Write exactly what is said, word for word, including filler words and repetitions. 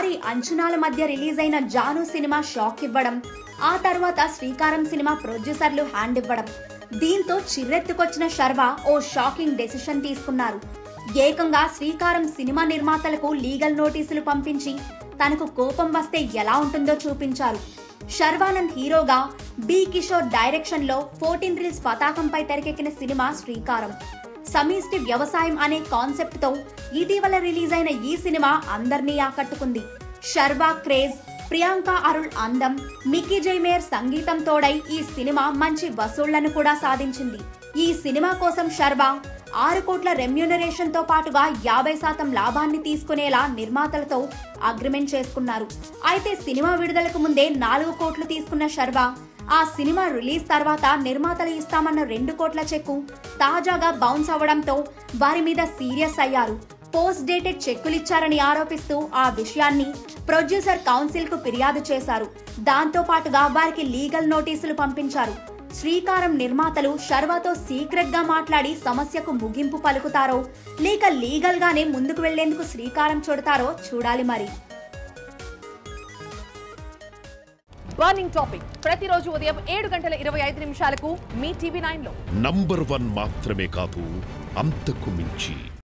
భారీ అంచనాల మధ్య రిలీజ్ అయిన జాను సినిమా షాక్ ఇవ్వడం, ఆ తర్వాత శ్రీకారం సినిమా ప్రొడ్యూసర్లు హ్యాండ్ ఇవ్వడం, దీంతో చిర్రెత్తుకొచ్చిన శర్వా ఓ షాకింగ్ డెసిషన్ తీసుకున్నారు. ఏకంగా శ్రీకారం సినిమా నిర్మాతలకు లీగల్ నోటీసులు పంపించి తనకు కోపం వస్తే ఎలా ఉంటుందో చూపించారు. శర్వానంద్ హీరోగా బి కిషోర్ డైరెక్షన్ లో ఫోర్టీన్ రీల్స్ పతాకంపై తెరకెక్కిన సినిమా శ్రీకారం. సమిష్టి వ్యవసాయం అనే కాన్సెప్ట్ తో ఇటీవల రిలీజ్ అయిన ఈ సినిమా అందర్నీ ఆకట్టుకుంది. శర్వా క్రేజ్, ప్రియాంక అరుళ్ అందం, మిక్కీ జైమేర్ సంగీతం తోడై ఈ సినిమా మంచి వసూళ్లను కూడా సాధించింది. ఈ సినిమా కోసం శర్వా ఆరు కోట్ల రెమ్యూనరేషన్ తో పాటుగా యాభై శాతం లాభాన్ని తీసుకునేలా నిర్మాతలతో అగ్రిమెంట్ చేసుకున్నారు. అయితే సినిమా విడుదలకు ముందే నాలుగు కోట్లు తీసుకున్న శర్వా ఆ సినిమా రిలీజ్ తర్వాత నిర్మాతలు ఇస్తామన్న రెండు కోట్ల చెక్కు తాజాగా బౌన్స్ అవ్వడంతో వారి మీద సీరియస్ అయ్యారు. పోస్ట్ డేటెడ్ చెక్కులిచ్చారని ఆరోపిస్తూ ఆ విషయాన్ని ప్రొడ్యూసర్ కౌన్సిల్ కు ఫిర్యాదు చేశారు. దాంతో పాటుగా వారికి లీగల్ నోటీసులు పంపించారు. శ్రీకారం నిర్మాతలు శర్వాతో సీక్రెట్ గా మాట్లాడి సమస్యకు ముగింపు పలుకుతారో లేక లీగల్ గానే ముందుకు వెళ్లేందుకు శ్రీకారం చుడతారో చూడాలి మరి. బర్నింగ్ టాపిక్ ప్రతిరోజు ఉదయం ఏడు గంటల ఇరవై ఐదు నిమిషాలకు మీ టీవీ నైన్ లో నంబర్ వన్ మాత్రమే కాదు, అంతకు మించి